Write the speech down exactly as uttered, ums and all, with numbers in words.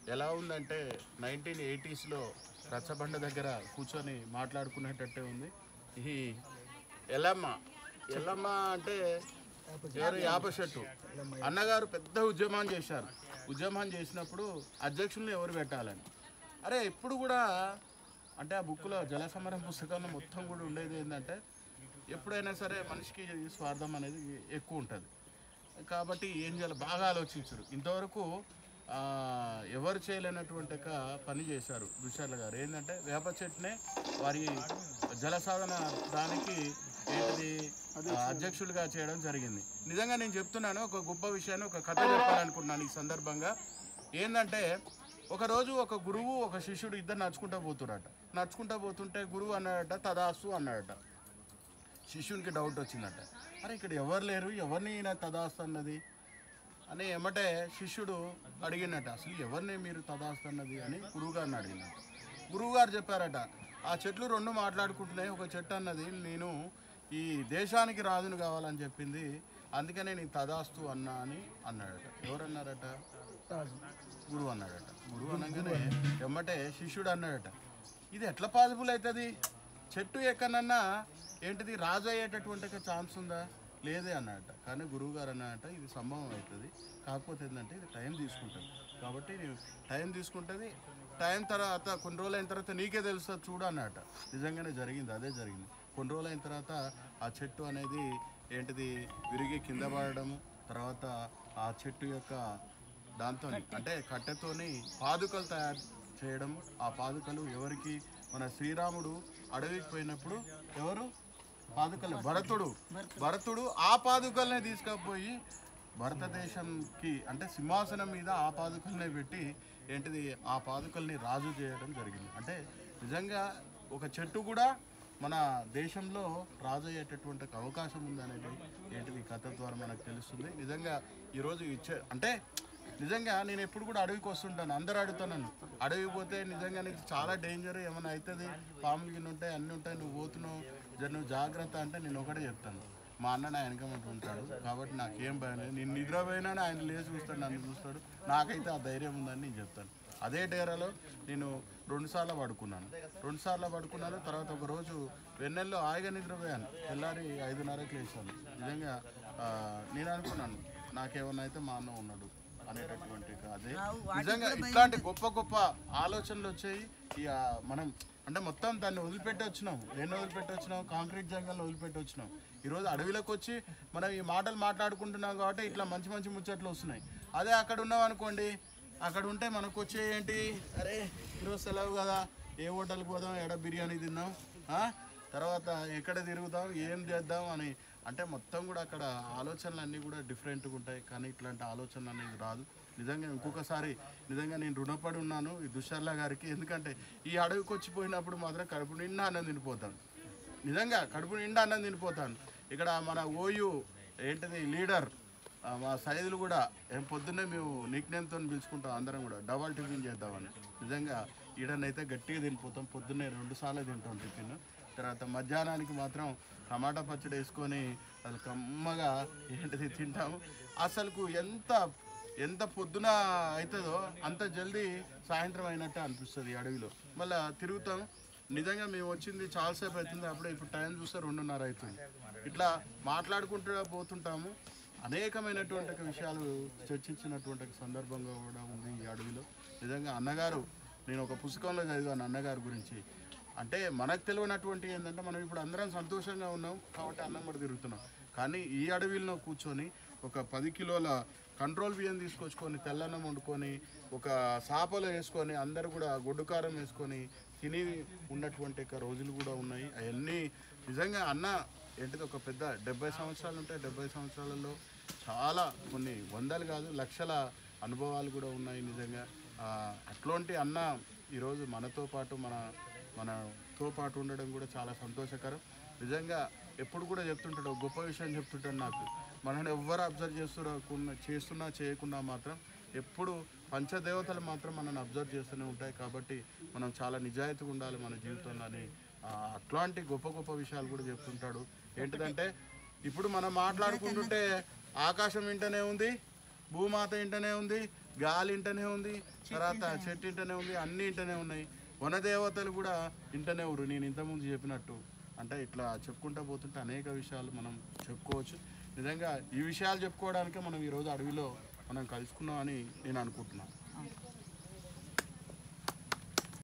ఎలా ఉందంటే నైన్టీన్ ఎయిటీస్లో రచ్చబండ దగ్గర కూర్చొని మాట్లాడుకునేటట్టే ఉంది. ఈ ఎల్లమ్మ ఎల్లమ్మ అంటే ఎవరు యాప చెట్టు అన్నగారు పెద్ద ఉద్యమం చేశారు. ఉద్యమం చేసినప్పుడు అధ్యక్షుల్ని ఎవరు పెట్టాలని, అరే ఇప్పుడు కూడా అంటే ఆ బుక్లో జలసమరం పుస్తకంలో మొత్తం కూడా ఉండేది ఏంటంటే ఎప్పుడైనా సరే మనిషికి స్వార్థం అనేది ఎక్కువ ఉంటుంది. కాబట్టి ఏం చేయాలి బాగా ఆలోచించారు. ఇంతవరకు ఎవరు చేయలేనటువంటి ఒక పని చేశారు దుశ్శాల గారు. ఏంటంటే వేప చెట్టునే వారి జలసాధన దానికి ఏంటిది అధ్యక్షులుగా చేయడం జరిగింది. నిజంగా నేను చెప్తున్నాను, ఒక గొప్ప విషయాన్ని ఒక కథ చెప్పాలనుకుంటున్నాను ఈ సందర్భంగా. ఏంటంటే ఒకరోజు ఒక గురువు ఒక శిష్యుడు ఇద్దరు నడుచుకుంటూ పోతున్నారట. నడుచుకుంటూ పోతుంటే గురువు అన్నాడట తదాస్తు అన్నాడట. శిష్యునికి డౌట్ వచ్చిందట, అరే ఇక్కడ ఎవరు లేరు, ఎవరిని ఈయన తదాస్తు అన్నది అని ఏమంటే శిష్యుడు అడిగినట్ట, అసలు ఎవరిని మీరు తదాస్తు అన్నది అని గురువుగారిని అడిగినట్టు. గురువుగారు చెప్పారట, ఆ చెట్లు రెండు మాట్లాడుకుంటున్నాయి, ఒక చెట్టు అన్నది నేను ఈ దేశానికి రాజును కావాలని చెప్పింది, అందుకనే నేను తదాస్తు అన్నా అని అన్నాడట. ఎవరన్నారట? గురువు అన్నాడట. గురువు అనగానే ఎమ్మటే శిష్యుడు అన్నాడట, ఇది ఎట్లా పాసిబుల్ అవుతుంది, చెట్టు ఎక్కడన్నా ఏంటిది రాజు అయ్యేటటువంటి ఛాన్స్ ఉందా? లేదే అన్నట. కానీ గురువు గారు అన్నట ఇది సంభవం అవుతుంది, కాకపోతే ఏంటంటే ఇది టైం తీసుకుంటుంది, కాబట్టి నేను టైం తీసుకుంటుంది, టైం తర్వాత కొన్ని రోజులు అయిన తర్వాత నీకే తెలుస్తుంది చూడు అన్నట. నిజంగానే జరిగింది, అదే జరిగింది. కొన్ని రోజులు అయిన తర్వాత ఆ చెట్టు అనేది ఏంటిది విరిగి కింద పడడము, తర్వాత ఆ చెట్టు యొక్క దాంతో అంటే కట్టెతోని పాదుకలు తయారు చేయడం. ఆ పాదుకలు ఎవరికి? మన శ్రీరాముడు అడవికి పోయినప్పుడు ఎవరు పాదుకలు? భరతుడు. భరతుడు ఆ పాదుకల్నే తీసుకుపోయి భారతదేశంకి అంటే సింహాసనం మీద ఆ పాదుకల్నే పెట్టి ఏంటిది ఆ పాదుకల్ని రాజు చేయడం జరిగింది. అంటే నిజంగా ఒక చెట్టు కూడా మన దేశంలో రాజు అయ్యేటటువంటి అవకాశం ఉందనేది ఏంటిది కథ ద్వారా మనకు తెలుస్తుంది. నిజంగా ఈరోజు ఇచ్చే అంటే నిజంగా నేను ఎప్పుడు కూడా అడవికి వస్తుంటాను, అందరూ అడుగుతాను, అడవికి పోతే నిజంగా నీకు చాలా డేంజర్, ఏమైనా అవుతుంది, పాములు గిన్నె ఉంటాయి, అన్నీ ఉంటాయి, నువ్వు పోతున్నావు, జర నువ్వు జాగ్రత్త అంటే నేను ఒకటే చెప్తాను, మా అన్న నా వెనకమంటూ ఉంటాడు కాబట్టి నాకేం భయం లేదు, నేను నిద్రపోయినా ఆయన లేచి చూస్తాడు, నన్ను చూస్తాడు, నాకైతే ఆ ధైర్యం ఉందని నేను చెప్తాను. అదే డేరాలో నేను రెండుసార్లు పడుకున్నాను రెండుసార్లు పడుకున్నాను తర్వాత ఒకరోజు వెన్నెల్లో హాయిగా నిద్రపోయాను, తెల్లారి ఐదున్నరకి లేచాను. నిజంగా నేను అనుకున్నాను నాకేమన్నా అయితే మా అన్న ఉన్నాడు అనేటటువంటి అదే నిజంగా ఇట్లాంటి గొప్ప గొప్ప ఆలోచనలు వచ్చాయి. ఇక మనం అంటే మొత్తం దాన్ని వదిలిపెట్టి వచ్చినాం, ఎన్ని వదిలిపెట్టి వచ్చినాం, కాంక్రీట్ జంగల్ని వదిలిపెట్టి వచ్చినాం. ఈరోజు అడవిలోకి వచ్చి మనం ఈ మాటలు మాట్లాడుకుంటున్నాం కాబట్టి ఇట్లా మంచి మంచి ముచ్చట్లు వస్తున్నాయి. అదే అక్కడ ఉన్నాం అనుకోండి, అక్కడ ఉంటే మనకు వచ్చే ఏంటి, అరే ఈరోజు సెలవు కదా, ఏ హోటల్కి పోదాం, ఎడ బిర్యానీ తిందాం, తర్వాత ఎక్కడ తిరుగుతాం, ఏం చేద్దాం అని అంటే మొత్తం కూడా అక్కడ ఆలోచనలు అన్నీ కూడా డిఫరెంట్గా ఉంటాయి. కానీ ఇట్లాంటి ఆలోచనలు అనేది రాదు. నిజంగా ఇంకొకసారి నిజంగా నేను రుణపడి ఉన్నాను ఈ దుశ్శాల గారికి. ఎందుకంటే ఈ అడవికి వచ్చిపోయినప్పుడు మాత్రం కడుపు నిండా అన్నం తినిపోతాను, నిజంగా కడుపు నిండా అన్నం తినిపోతాను. ఇక్కడ మన ఓయూ ఏంటిది లీడర్ మా సైదులు కూడా ఏం పొద్దున్నే మేము నిక్ నేమ్తో పిలుచుకుంటాం, అందరం కూడా డబల్ టిఫిన్ చేద్దామని. నిజంగా ఈడనైతే గట్టిగా తినిపోతాం, పొద్దున్నే రెండు సార్లు తింటాం టిఫిన్. తర్వాత మధ్యాహ్నానికి మాత్రం టమాటా పచ్చడి వేసుకొని అది కమ్మగా ఏంటిది తింటాము. అసలుకు ఎంత ఎంత పొద్దున అవుతుందో అంత జల్దీ సాయంత్రం అయినట్టే అనిపిస్తుంది అడవిలో. మళ్ళీ తిరుగుతాం. నిజంగా మేము వచ్చింది చాలాసేపు అవుతుంది, అప్పుడే ఇప్పుడు టైం చూస్తే రెండున్నర అవుతుంది. ఇట్లా మాట్లాడుకుంటూ పోతుంటాము. అనేకమైనటువంటి విషయాలు చర్చించినటువంటి సందర్భంగా కూడా ఉంది ఈ అడవిలో. నిజంగా అన్నగారు నేను ఒక పుస్తకంలో చదివాను అన్నగారి గురించి. అంటే మనకు తెలియనటువంటి ఏంటంటే మనం ఇప్పుడు అందరం సంతోషంగా ఉన్నాం కాబట్టి అన్నం కూడా తిరుగుతున్నాం. కానీ ఈ అడవిలో కూర్చొని ఒక పది కిలోల కంట్రోల్ బియ్యం తీసుకొచ్చుకొని తెల్లన్నం వండుకొని ఒక సాపలో వేసుకొని అందరూ కూడా గొడ్డుకారం వేసుకొని తిని ఉన్నటువంటి రోజులు కూడా ఉన్నాయి. అవన్నీ నిజంగా అన్న ఏంటిది ఒక పెద్ద డెబ్బై సంవత్సరాలు ఉంటాయి. డెబ్బై సంవత్సరాలలో చాలా కొన్ని వందలు కాదు లక్షల అనుభవాలు కూడా ఉన్నాయి. నిజంగా అట్లాంటి అన్న ఈరోజు మనతో పాటు మన మనతో పాటు ఉండడం కూడా చాలా సంతోషకరం. నిజంగా ఎప్పుడు కూడా చెప్తుంటాడు, గొప్ప విషయం చెప్తుంటాడు నాకు, మనల్ని ఎవ్వరు అబ్జర్వ్ చేస్తున్నా చేస్తున్నా చేయకుండా మాత్రం ఎప్పుడు పంచదేవతలు మాత్రం మనల్ని అబ్జర్వ్ చేస్తూనే ఉంటాయి. కాబట్టి మనం చాలా నిజాయితీగా ఉండాలి మన జీవితంలో అని అట్లాంటి గొప్ప గొప్ప విషయాలు కూడా చెప్తుంటాడు. ఏంటిదంటే ఇప్పుడు మనం మాట్లాడుకుంటుంటే ఆకాశం ఇంటనే ఉంది, భూమాత ఇంటనే ఉంది, గాలి ఇంటనే ఉంది, తర్వాత చెట్టు ఇంటనే ఉంది, అన్ని ఇంటనే ఉన్నాయి. వనదేవతలు కూడా ఇంటనే ఊరు. నేను ఇంతకుముందు చెప్పినట్టు అంటే ఇట్లా చెప్పుకుంటూ పోతుంటే అనేక విషయాలు మనం చెప్పుకోవచ్చు. నిజంగా ఈ విషయాలు చెప్పుకోవడానికే మనం ఈరోజు అడవిలో మనం కలుసుకున్నాం అని నేను అనుకుంటున్నాను.